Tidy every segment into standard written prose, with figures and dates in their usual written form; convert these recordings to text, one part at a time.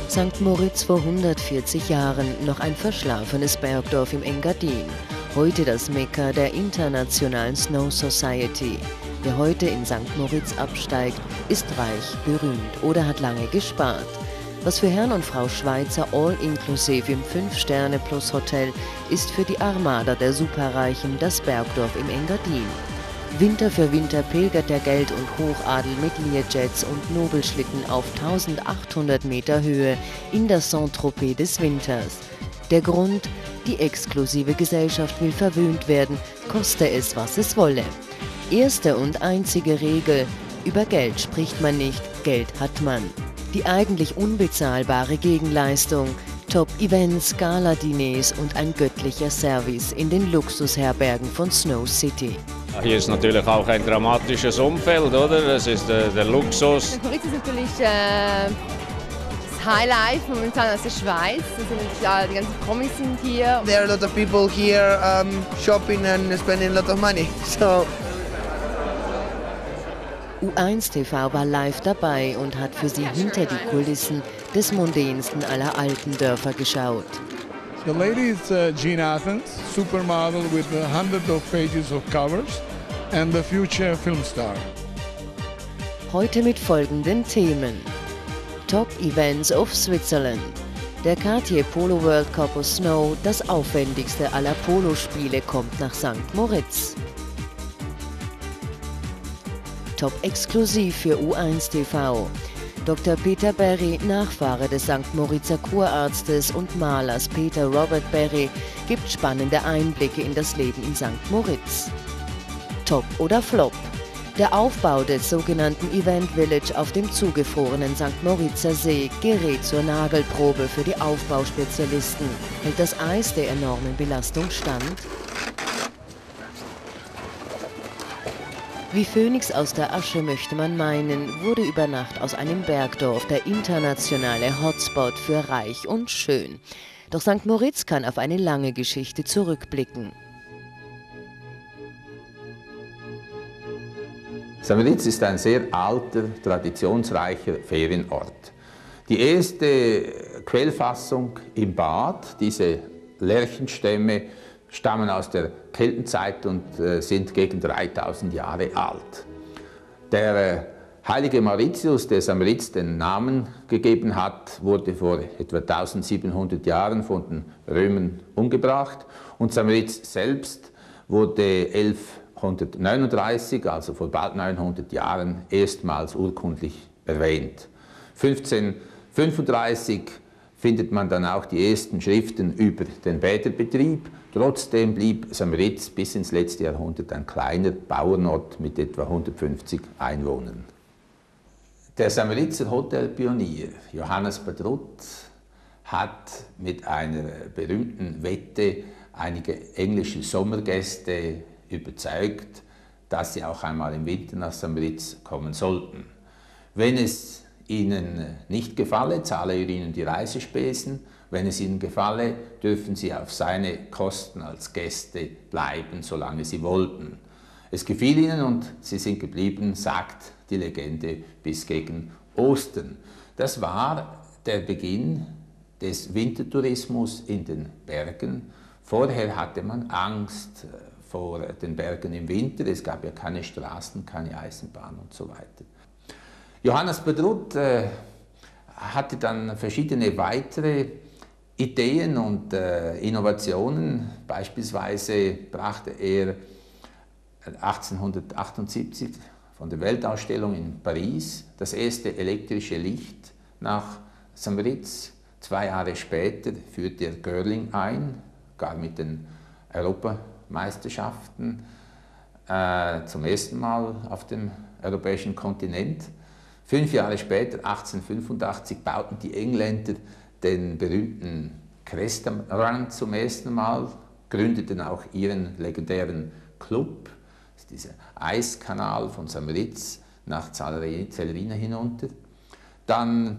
St. Moritz vor 140 Jahren, noch ein verschlafenes Bergdorf im Engadin. Heute das Mekka der internationalen Snow Society. Wer heute in St. Moritz absteigt, ist reich, berühmt oder hat lange gespart. Was für Herrn und Frau Schweizer all-inklusiv im 5-Sterne-Plus-Hotel ist für die Armada der Superreichen das Bergdorf im Engadin. Winter für Winter pilgert der Geld- und Hochadel mit Learjets und Nobelschlitten auf 1800 Meter Höhe in das Saint-Tropez des Winters. Der Grund? Die exklusive Gesellschaft will verwöhnt werden, koste es, was es wolle. Erste und einzige Regel: über Geld spricht man nicht, Geld hat man. Die eigentlich unbezahlbare Gegenleistung: Top-Events, Gala-Diners und ein göttlicher Service in den Luxusherbergen von Snow City. Hier ist natürlich auch ein dramatisches Umfeld, oder? Das ist der Luxus. St. Moritz ist natürlich das Highlight momentan aus der Schweiz. Die ganzen Promis sind hier. There are a lot of people here shopping and spending a lot of money. So. U1 TV war live dabei und hat für Sie hinter die Kulissen des mondänsten aller alten Dörfer geschaut. The lady is Jean Athens, supermodel with hundreds of pages of covers and the future film star. Heute mit folgenden Themen: Top Events of Switzerland. Der Cartier Polo World Cup of Snow, das aufwendigste aller Polospiele, kommt nach St. Moritz. Top exklusiv für U1 TV. Dr. Peter Berry, Nachfahre des St. Moritzer Kurarztes und Malers Peter Robert Berry, gibt spannende Einblicke in das Leben in St. Moritz. Top oder Flop? Der Aufbau des sogenannten Event Village auf dem zugefrorenen St. Moritzer See gerät zur Nagelprobe für die Aufbauspezialisten. Hält das Eis der enormen Belastung stand? Wie Phönix aus der Asche, möchte man meinen, wurde über Nacht aus einem Bergdorf der internationale Hotspot für reich und schön. Doch St. Moritz kann auf eine lange Geschichte zurückblicken. St. Moritz ist ein sehr alter, traditionsreicher Ferienort. Die erste Quellfassung im Bad, diese Lärchenstämme, stammen aus der Keltenzeit und sind gegen 3000 Jahre alt. Der heilige Mauritius, der St. Moritz den Namen gegeben hat, wurde vor etwa 1700 Jahren von den Römern umgebracht und St. Moritz selbst wurde 1139, also vor bald 900 Jahren, erstmals urkundlich erwähnt. 1535 findet man dann auch die ersten Schriften über den Bäderbetrieb. Trotzdem blieb St. Moritz bis ins letzte Jahrhundert ein kleiner Bauernort mit etwa 150 Einwohnern. Der St. Moritzer Hotelpionier Johannes Badrut hat mit einer berühmten Wette einige englische Sommergäste überzeugt, dass sie auch einmal im Winter nach St. Moritz kommen sollten. Wenn es Ihnen nicht gefalle, zahle er Ihnen die Reisespesen. Wenn es Ihnen gefalle, dürfen Sie auf seine Kosten als Gäste bleiben, solange Sie wollten. Es gefiel Ihnen und Sie sind geblieben, sagt die Legende, bis gegen Ostern. Das war der Beginn des Wintertourismus in den Bergen. Vorher hatte man Angst vor den Bergen im Winter. Es gab ja keine Straßen, keine Eisenbahn und so weiter. Johannes Badrut hatte dann verschiedene weitere Ideen und Innovationen. Beispielsweise brachte er 1878 von der Weltausstellung in Paris das erste elektrische Licht nach St. Moritz. 2 Jahre später führte er Curling ein, gar mit den Europameisterschaften zum ersten Mal auf dem europäischen Kontinent. 5 Jahre später, 1885, bauten die Engländer den berühmten Crestham Run zum ersten Mal, gründeten auch ihren legendären Club, das ist dieser Eiskanal von St. Moritz nach Zellrina hinunter. Dann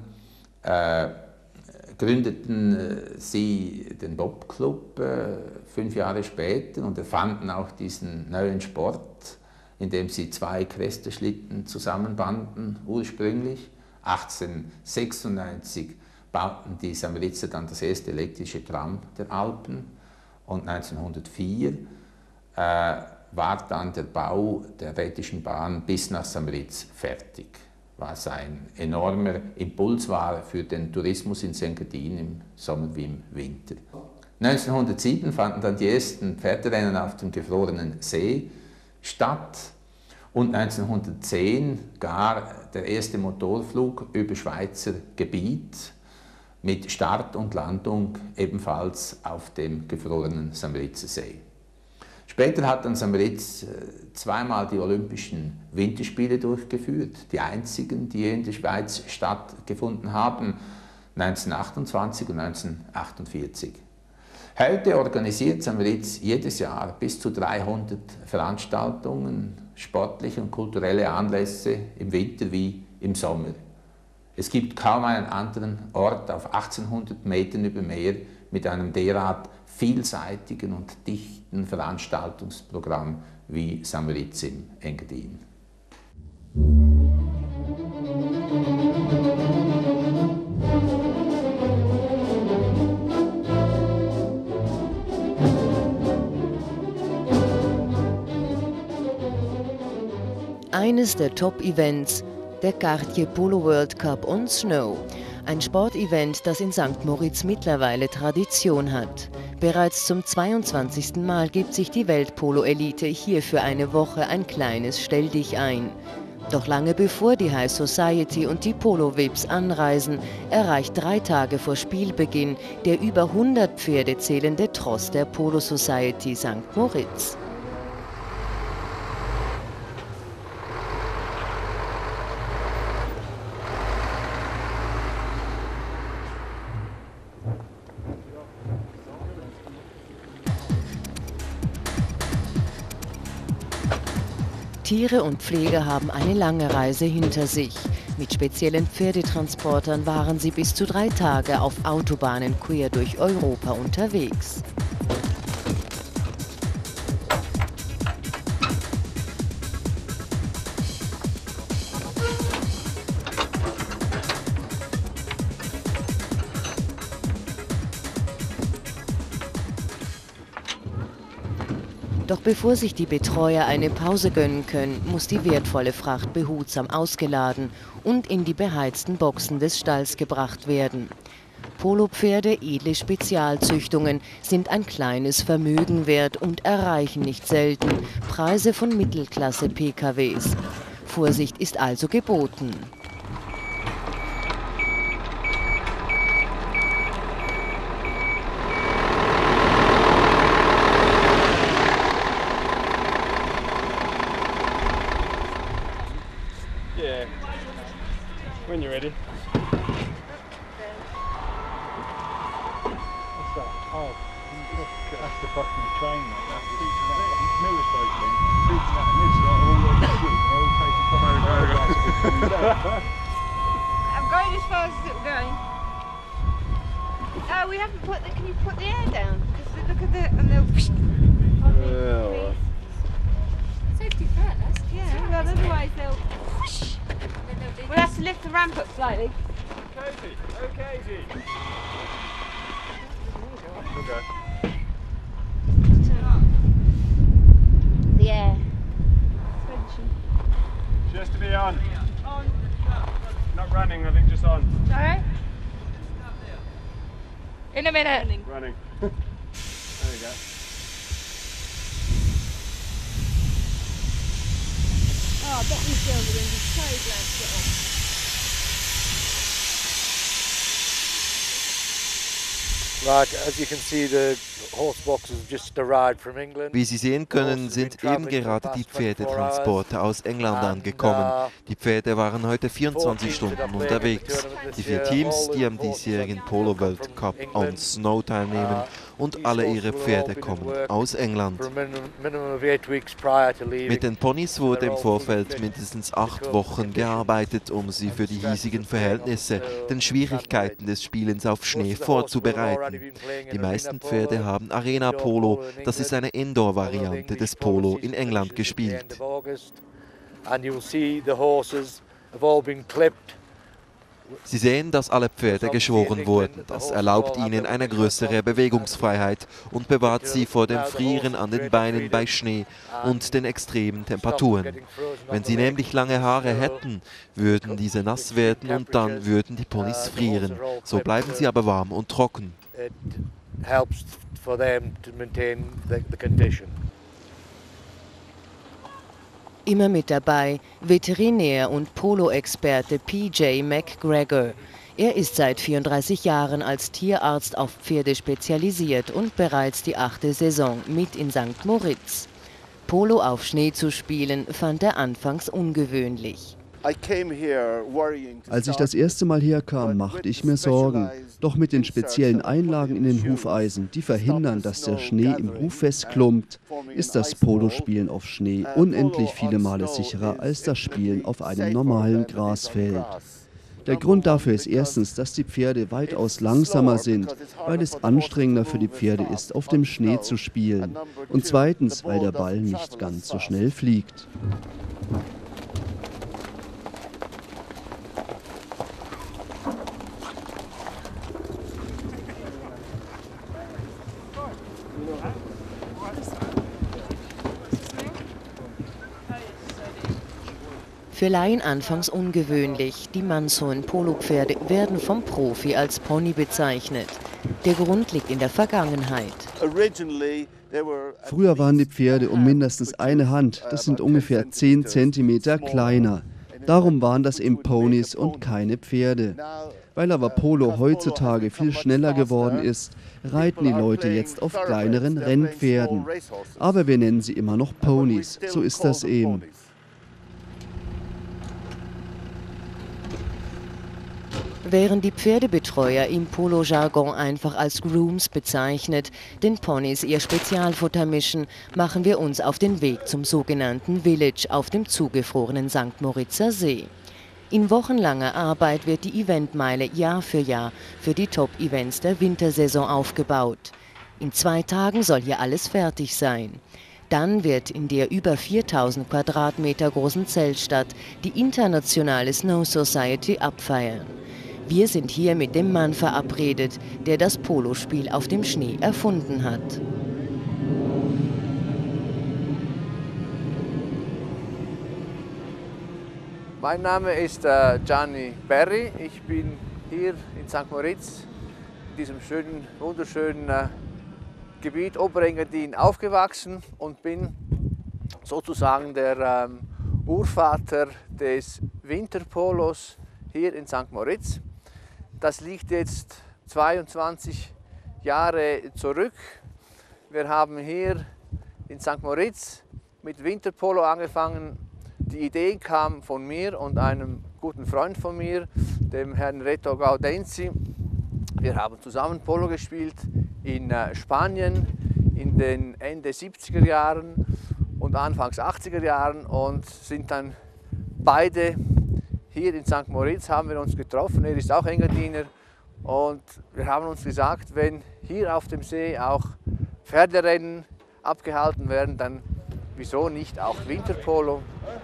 gründeten sie den Bobclub 5 Jahre später und erfanden auch diesen neuen Sport, indem sie 2 Cresta-Schlitten zusammenbanden, ursprünglich. 1896 bauten die Samoritzer dann das erste elektrische Tram der Alpen und 1904 war dann der Bau der Rätischen Bahn bis nach Samoritz fertig, was ein enormer Impuls war für den Tourismus in Engadin im Sommer wie im Winter. 1907 fanden dann die ersten Pferderennen auf dem gefrorenen See statt und 1910 gar der erste Motorflug über Schweizer Gebiet mit Start und Landung ebenfalls auf dem gefrorenen Samoritzer See. Später hat dann Samoritz zweimal die Olympischen Winterspiele durchgeführt, die einzigen, die in der Schweiz stattgefunden haben, 1928 und 1948. Heute organisiert Samoritz jedes Jahr bis zu 300 Veranstaltungen, sportliche und kulturelle Anlässe im Winter wie im Sommer. Es gibt kaum einen anderen Ort auf 1800 Metern über Meer mit einem derart vielseitigen und dichten Veranstaltungsprogramm wie Samoritz im Engadin. Eines der Top-Events, der Cartier Polo World Cup on Snow. Ein Sportevent, das in St. Moritz mittlerweile Tradition hat. Bereits zum 22. Mal gibt sich die Weltpolo-Elite hier für eine Woche ein kleines Stelldichein. Doch lange bevor die High Society und die Polo-Vips anreisen, erreicht 3 Tage vor Spielbeginn der über 100 Pferde zählende Tross der Polo Society St. Moritz. Tiere und Pfleger haben eine lange Reise hinter sich. Mit speziellen Pferdetransportern waren sie bis zu 3 Tage auf Autobahnen quer durch Europa unterwegs. Doch bevor sich die Betreuer eine Pause gönnen können, muss die wertvolle Fracht behutsam ausgeladen und in die beheizten Boxen des Stalls gebracht werden. Polopferde, edle Spezialzüchtungen, sind ein kleines Vermögen wert und erreichen nicht selten Preise von Mittelklasse-PKWs. Vorsicht ist also geboten. When you're ready. What's that? Oh, that's the fucking train. That's the newest station. I'm going as fast as it's going. We haven't put the. Can you put the air down? Because look at the and they'll. Safety first. Yeah. Well, otherwise they'll. We'll have to lift the ramp up slightly. Casey, oh Casey. Okay. Turn on. The air suspension. Just to be on. On. Not running, I think just on. Sorry? In a minute. Running. There you go. Oh, I bet these girls are going to be so glad to get off. Right, as you can see, the horse boxes have just arrived from England. Wie Sie sehen können, sind eben gerade die Pferdetransporte aus England angekommen. Die Pferde waren heute 24 Stunden unterwegs. Die 4 Teams, die am diesjährigen Polo World Cup on Snow teilnehmen, und alle ihre Pferde kommen aus England. Mit den Ponys wurde im Vorfeld mindestens 8 Wochen gearbeitet, um sie für die hiesigen Verhältnisse, den Schwierigkeiten des Spielens auf Schnee vorzubereiten. Die meisten Pferde haben Arena Polo, das ist eine Indoor-Variante des Polo in England gespielt. Sie sehen, dass alle Pferde geschoren wurden. Das erlaubt ihnen eine größere Bewegungsfreiheit und bewahrt sie vor dem Frieren an den Beinen bei Schnee und den extremen Temperaturen. Wenn sie nämlich lange Haare hätten, würden diese nass werden und dann würden die Ponys frieren. So bleiben sie aber warm und trocken. Immer mit dabei Veterinär und Polo-Experte PJ McGregor. Er ist seit 34 Jahren als Tierarzt auf Pferde spezialisiert und bereits die 8. Saison mit in St. Moritz. Polo auf Schnee zu spielen, fand er anfangs ungewöhnlich. Als ich das erste Mal herkam, machte ich mir Sorgen. Doch mit den speziellen Einlagen in den Hufeisen, die verhindern, dass der Schnee im Huf festklumpt, ist das Polospielen auf Schnee unendlich viele Male sicherer als das Spielen auf einem normalen Grasfeld. Der Grund dafür ist erstens, dass die Pferde weitaus langsamer sind, weil es anstrengender für die Pferde ist, auf dem Schnee zu spielen. Und zweitens, weil der Ball nicht ganz so schnell fliegt. Für Laien anfangs ungewöhnlich. Die mannshohen Polopferde werden vom Profi als Pony bezeichnet. Der Grund liegt in der Vergangenheit. Früher waren die Pferde um mindestens eine Hand, das sind ungefähr 10 cm kleiner. Darum waren das eben Ponys und keine Pferde. Weil aber Polo heutzutage viel schneller geworden ist, reiten die Leute jetzt auf kleineren Rennpferden. Aber wir nennen sie immer noch Ponys, so ist das eben. Während die Pferdebetreuer im Polo-Jargon einfach als Grooms bezeichnet, den Ponys ihr Spezialfutter mischen, machen wir uns auf den Weg zum sogenannten Village auf dem zugefrorenen St. Moritzer See. In wochenlanger Arbeit wird die Eventmeile Jahr für Jahr für die Top-Events der Wintersaison aufgebaut. In 2 Tagen soll hier alles fertig sein. Dann wird in der über 4000 Quadratmeter großen Zeltstadt die internationale Snow Society abfeiern. Wir sind hier mit dem Mann verabredet, der das Polospiel auf dem Schnee erfunden hat. Mein Name ist Gianni Berri. Ich bin hier in St. Moritz, in diesem schönen, wunderschönen Gebiet Oberengadin aufgewachsen und bin sozusagen der Urvater des Winterpolos hier in St. Moritz. Das liegt jetzt 22 Jahre zurück. Wir haben hier in St. Moritz mit Winterpolo angefangen. Die Idee kam von mir und einem guten Freund von mir, dem Herrn Reto Gaudenzi. Wir haben zusammen Polo gespielt in Spanien in den Ende 70er Jahren und Anfangs 80er Jahren und sind dann beide hier in St. Moritz haben wir uns getroffen. Er ist auch Engadiner und wir haben uns gesagt, wenn hier auf dem See auch Pferderennen abgehalten werden, dann wieso nicht auch Winterpolo?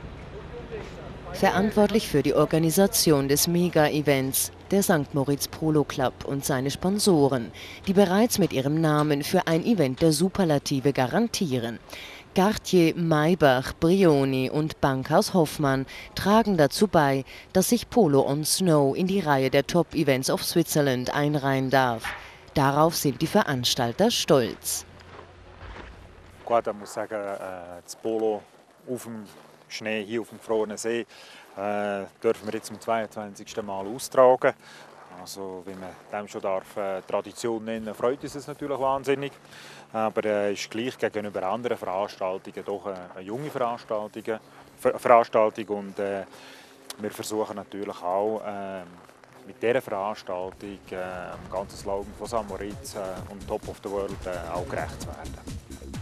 Verantwortlich für die Organisation des Mega-Events, der St. Moritz Polo Club und seine Sponsoren, die bereits mit ihrem Namen für ein Event der Superlative garantieren. Cartier, Maybach, Brioni und Bankhaus Hoffmann tragen dazu bei, dass sich Polo on Snow in die Reihe der Top-Events of Switzerland einreihen darf. Darauf sind die Veranstalter stolz. Gut, ich muss sagen, das Polo auf dem Schnee hier auf dem gefrorenen See dürfen wir jetzt zum 22. Mal austragen. Also, wie man dem schon Tradition nennen darf, freut uns das natürlich wahnsinnig. Aber es ist gleich gegenüber anderen Veranstaltungen doch eine junge Veranstaltung. Und wir versuchen natürlich auch mit dieser Veranstaltung dem ganzen Slogan von St. Moritz und Top of the World auch gerecht zu werden.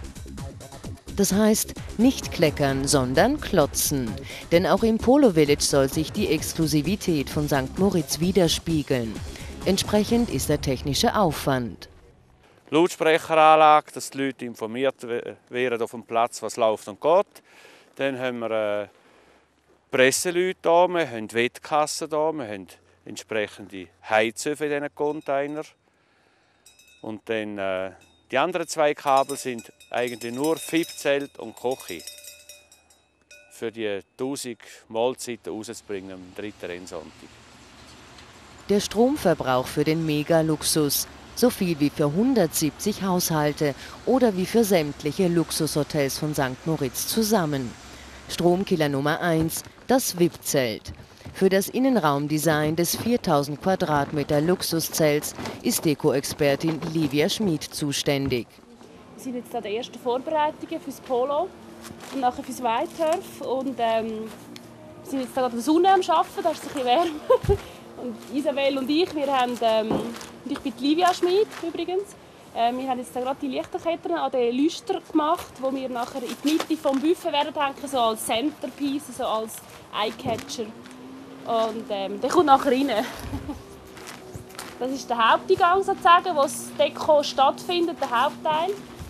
Das heißt, nicht kleckern, sondern klotzen. Denn auch im Polo Village soll sich die Exklusivität von St. Moritz widerspiegeln. Entsprechend ist der technische Aufwand. Lautsprecheranlage, dass die Leute informiert werden auf dem Platz, was läuft und geht. Dann haben wir Presseleute da, wir haben Wettkassen da, wir haben entsprechende Heizöfen in diesen Container. Und dann die anderen 2 Kabel sind eigentlich nur FIP-Zelt und Küche. Für die 1000 Mahlzeiten rauszubringen am 3. Rennsonntag. Der Stromverbrauch für den Mega-Luxus, so viel wie für 170 Haushalte oder wie für sämtliche Luxushotels von St. Moritz zusammen. Stromkiller Nummer 1, das VIP-Zelt. Für das Innenraumdesign des 4000 Quadratmeter Luxuszelts ist Deko-Expertin Livia Schmid zuständig. Wir sind jetzt an den ersten Vorbereitungen für das Polo und nachher für das White Turf. Und, wir sind jetzt gerade an der Sonne am Arbeiten, da ist es ein bisschen wärmer. Und Isabel und ich, ich bin die Livia Schmid übrigens. Wir haben jetzt gerade die Lichterketten an den Lüster gemacht, die wir nachher in die Mitte des Buffet werden hängen, so als Centerpiece, so als Eyecatcher. Und der kommt nachher rein. Das ist der Haupteingang sozusagen, wo das Deko stattfindet, der Hauptteil.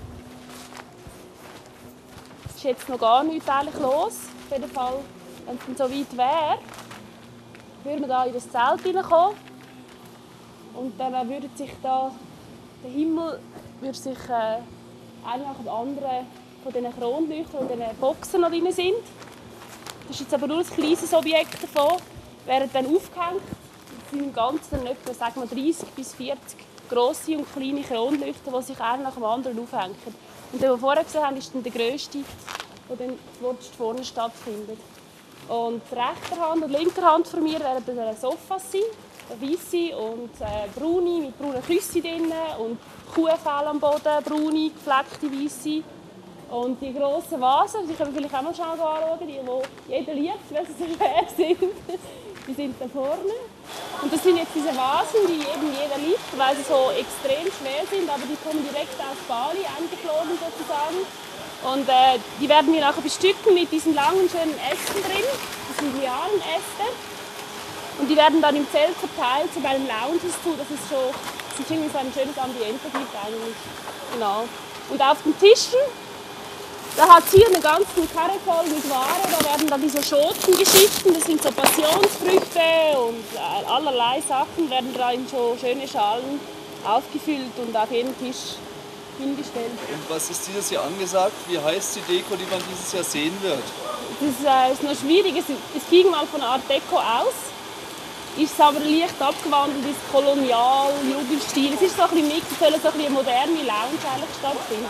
Es ist jetzt noch gar nichts eigentlich los. Auf jeden Fall, wenn es so weit wäre, würden wir hier in das Zelt hineinkommen. Und dann würde sich da der Himmel würde sich einer nach dem anderen von diesen Kronleuchtern und diesen Boxen noch drin sind. Das ist jetzt aber nur ein kleines Objekt davon. Werden dann aufgehängt. Es sind im Ganzen etwa, sagen wir, 30 bis 40 grosse und kleine Kronleuchter, die sich einer nach dem anderen aufhängen. Und den, den wir vorher gesehen haben, ist dann der grösste, der dann vorne stattfindet. Und rechter Hand und linker Hand von mir werden dann Sofas sein. Weisse und braune mit braunen Küssen drin und Kuhfell am Boden, braune, gefleckte Weisse. Und die grossen Vasen, die können wir vielleicht auch mal schnell anschauen, die jeder liebt, weil sie so schwer sind. Die sind da vorne. Und das sind jetzt diese Vasen, die eben jeder liebt, weil sie so extrem schwer sind, aber die kommen direkt aus Bali eingeflogen sozusagen. Und die werden wir nachher bestücken mit diesen langen, schönen Ästen drin. Das sind Lianenäste. Und die werden dann im Zelt verteilt, so bei den Lounges zu, dass es so ein schönes Ambiente gibt eigentlich. Genau. Und auf den Tischen, da hat es hier einen ganzen Karre voll mit Ware, da werden dann diese Schotengeschichten, das sind so Passionsfrüchte und allerlei Sachen, werden da in so schöne Schalen aufgefüllt und auf jeden Tisch hingestellt. Und was ist dieses Jahr angesagt? Wie heißt die Deko, die man dieses Jahr sehen wird? Das ist noch schwierig, es ging mal von Art Deco aus. Ist aber leicht abgewandelt ins Kolonial-Jugendstil. Es ist so ein bisschen Mix, es soll so ein bisschen eine moderne Lounge eigentlich stattfinden.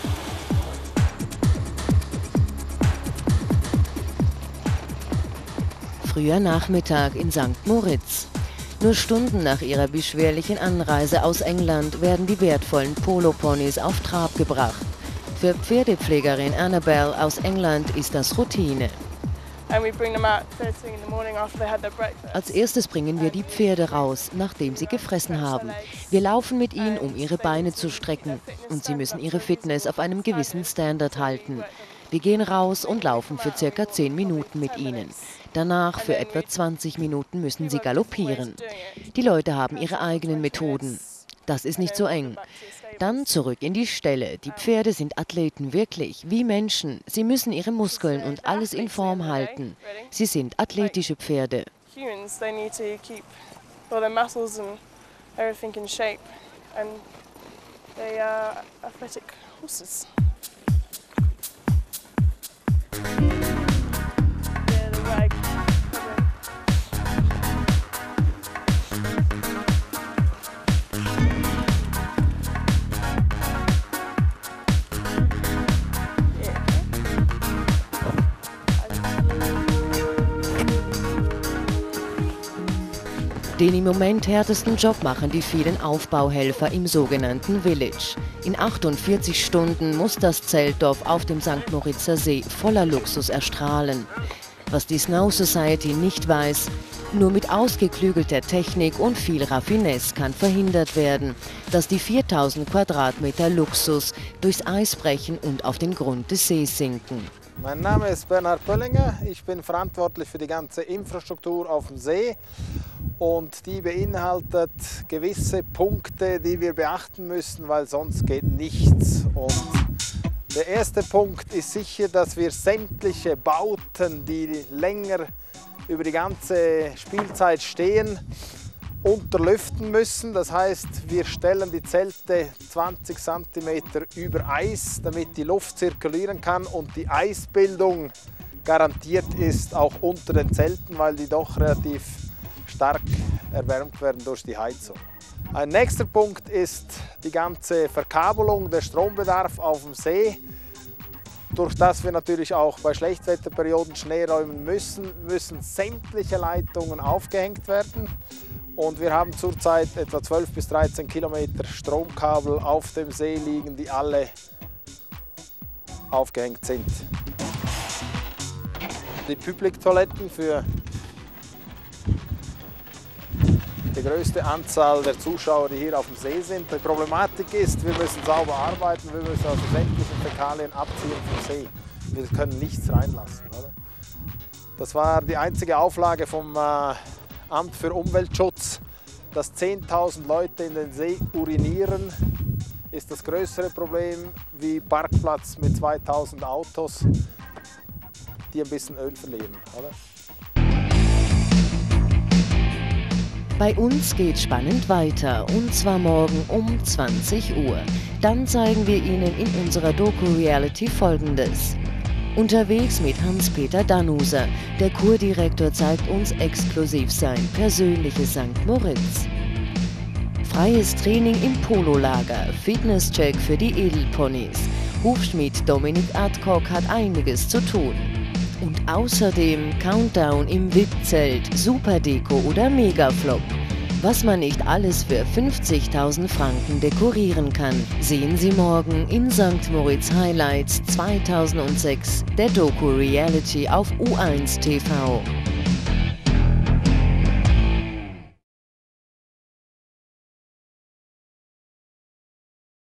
So. Früher Nachmittag in St. Moritz. Nur Stunden nach ihrer beschwerlichen Anreise aus England werden die wertvollen Polo-Ponys auf Trab gebracht. Für Pferdepflegerin Annabelle aus England ist das Routine. Als erstes bringen wir die Pferde raus, nachdem sie gefressen haben. Wir laufen mit ihnen, um ihre Beine zu strecken. Und sie müssen ihre Fitness auf einem gewissen Standard halten. Wir gehen raus und laufen für ca. 10 Minuten mit ihnen. Danach, für etwa 20 Minuten, müssen sie galoppieren. Die Leute haben ihre eigenen Methoden. Das ist nicht so eng. Dann zurück in die Ställe. Die Pferde sind Athleten, wirklich, wie Menschen. Sie müssen ihre Muskeln und alles in Form halten. Sie sind athletische Pferde. Den im Moment härtesten Job machen die vielen Aufbauhelfer im sogenannten Village. In 48 Stunden muss das Zeltdorf auf dem St. Moritzer See voller Luxus erstrahlen. Was die Snow Society nicht weiß, nur mit ausgeklügelter Technik und viel Raffinesse kann verhindert werden, dass die 4000 Quadratmeter Luxus durchs Eis brechen und auf den Grund des Sees sinken. Mein Name ist Bernhard Pöllinger, ich bin verantwortlich für die ganze Infrastruktur auf dem See und die beinhaltet gewisse Punkte, die wir beachten müssen, weil sonst geht nichts. Und der erste Punkt ist sicher, dass wir sämtliche Bauten, die länger über die ganze Spielzeit stehen, unterlüften müssen. Das heißt, wir stellen die Zelte 20 cm über Eis, damit die Luft zirkulieren kann und die Eisbildung garantiert ist, auch unter den Zelten, weil die doch relativ stark erwärmt werden durch die Heizung. Ein nächster Punkt ist die ganze Verkabelung, der Strombedarf auf dem See. Durch das wir natürlich auch bei Schlechtwetterperioden Schnee räumen müssen, müssen sämtliche Leitungen aufgehängt werden. Und wir haben zurzeit etwa 12 bis 13 Kilometer Stromkabel auf dem See liegen, die alle aufgehängt sind. Die Public-Toiletten für die größte Anzahl der Zuschauer, die hier auf dem See sind. Die Problematik ist, wir müssen sauber arbeiten, wir müssen also sämtliche Fäkalien abziehen vom See. Wir können nichts reinlassen. Oder? Das war die einzige Auflage vom Amt für Umweltschutz, dass 10.000 Leute in den See urinieren, ist das größere Problem wie Parkplatz mit 2.000 Autos, die ein bisschen Öl verlieren. Oder? Bei uns geht spannend weiter, und zwar morgen um 20 Uhr. Dann zeigen wir Ihnen in unserer Doku-Reality Folgendes. Unterwegs mit Hans-Peter Danuser. Der Kurdirektor zeigt uns exklusiv sein persönliches St. Moritz. Freies Training im Pololager, Fitnesscheck für die Edelponys. Hufschmied Dominik Adcock hat einiges zu tun. Und außerdem Countdown im VIP-Zelt, Superdeko oder Megaflop. Was man nicht alles für 50.000 Franken dekorieren kann, sehen Sie morgen in St. Moritz Highlights 2006 der Doku-Reality auf U1 TV.